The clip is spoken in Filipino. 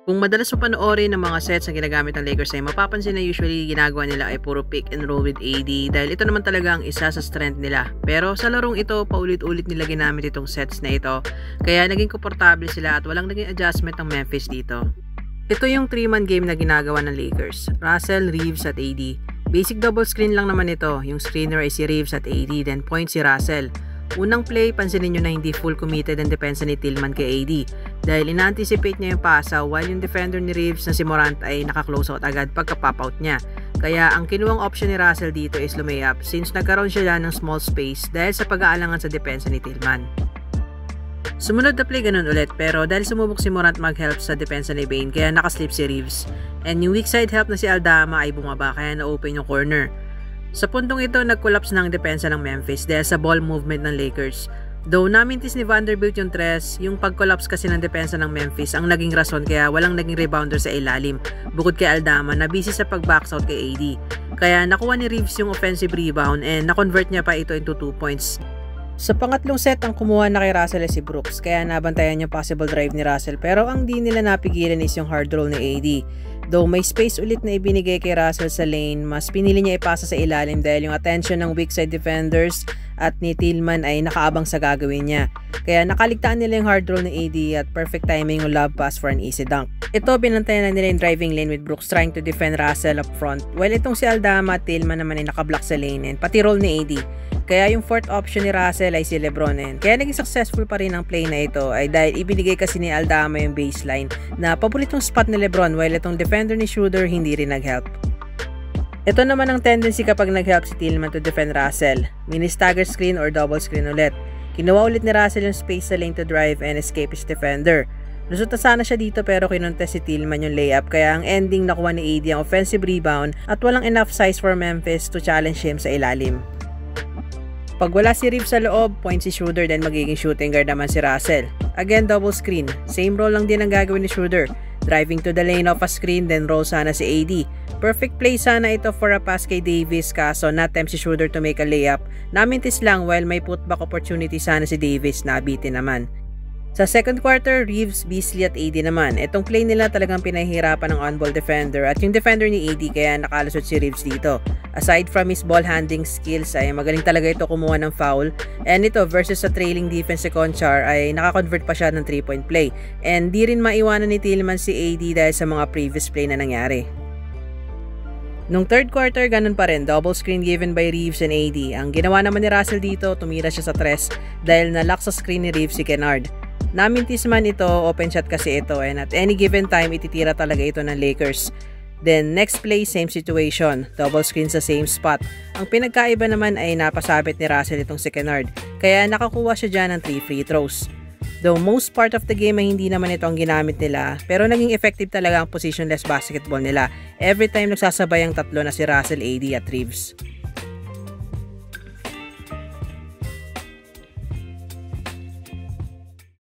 Kung madalas mo panoorin ng mga sets na ginagamit ng Lakers ay mapapansin na usually ginagawa nila ay puro pick and roll with AD dahil ito naman talaga ang isa sa strength nila. Pero sa larong ito, paulit-ulit nila ginamit itong sets na ito kaya naging komportable sila at walang naging adjustment ng Memphis dito. Ito yung 3-man game na ginagawa ng Lakers, Russell, Reeves at AD. Basic double screen lang naman ito, yung screener ay si Reeves at AD, then point si Russell. Unang play, pansinin nyo na hindi full committed ang depensa ni Tillman kay AD dahil ina-anticipate niya yung pasa while yung defender ni Reeves na si Morant ay naka-close out agad pagka-pop out niya. Kaya ang kinuwang option ni Russell dito is lumayup since nagkaroon siya dyan ng small space dahil sa pag-aalangan sa depensa ni Tillman. Sumunod na play ganun ulit pero dahil sumubok si Morant mag-help sa depensa ni Bane kaya nakaslip si Reeves and yung weak side help na si Aldama ay bumaba kaya na-open yung corner. Sa puntong ito, nag-collapse ng depensa ng Memphis dahil sa ball movement ng Lakers. Though namintis ni Vanderbilt yung tres, yung pag-collapse kasi ng depensa ng Memphis ang naging rason kaya walang naging rebounder sa ilalim, bukod kay Aldama na busy sa pag-box out kay AD. Kaya nakuha ni Reeves yung offensive rebound and na-convert niya pa ito into 2 points. Sa pangatlong set, ang kumuha na kay Russell ay si Brooks kaya nabantayan yung possible drive ni Russell pero ang di nila napigilan is yung hard roll ni AD. Though may space ulit na ibinigay kay Russell sa lane, mas pinili niya ipasa sa ilalim dahil yung attention ng weak side defenders at ni Tillman ay nakaabang sa gagawin niya. Kaya nakaligtaan nila yung hard roll ni AD at perfect timing yung lob pass for an easy dunk. Ito, binantayan na nila yung driving lane with Brooks trying to defend Russell up front while itong si Aldama at Tillman naman ay nakablock sa lane and pati roll ni AD. Kaya yung fourth option ni Russell ay si LeBron and kaya naging successful pa rin ang play na ito ay dahil ibinigay kasi ni Aldama yung baseline na paboritong spot ni LeBron while itong defender ni Schroeder hindi rin nag-help. Ito naman ang tendency kapag nag-help si Tillman to defend Russell. Mini stagger screen or double screen ulit. Kinuha ulit ni Russell yung space sa lane to drive and escape his defender. Lusot na sana siya dito pero kinontes si Tillman yung layup kaya ang ending nakuha ni AD ang offensive rebound at walang enough size for Memphis to challenge him sa ilalim. Pag wala si Reeves sa loob, point si Schroeder then magiging shooting guard naman si Russell. Again, double screen. Same role lang din ang gagawin ni Schroeder. Driving to the lane off a screen then roll sana si AD. Perfect play sana ito for a pass kay Davis kaso na-attempt si Schroeder to make a layup. Namintis lang while may putback opportunity sana si Davis na abitin naman. Sa second quarter, Reeves, Beasley at AD naman. Itong play nila talagang pinahihirapan ng on-ball defender at yung defender ni AD kaya nakalusot si Reeves dito. Aside from his ball handling skills ay magaling talaga ito kumuha ng foul. And ito versus sa trailing defense si Conchar ay nakakonvert pa siya ng 3-point play. And di rin maiwanan ni Tillman si AD dahil sa mga previous play na nangyari. Nung third quarter, ganun pa rin, double screen given by Reeves and AD. Ang ginawa naman ni Russell dito, tumira siya sa tres dahil nalock sa screen ni Reeves si Kennard. Namintis man ito, open shot kasi ito and at any given time ititira talaga ito ng Lakers. Then next play, same situation, double screen sa same spot. Ang pinagkaiba naman ay napasabit ni Russell itong si Kennard, kaya nakakuha siya dyan ng 3 free throws. Though most part of the game ay hindi naman ito ang ginamit nila, pero naging effective talaga ang positionless basketball nila every time nagsasabay ang tatlo na si Russell, AD at Reeves.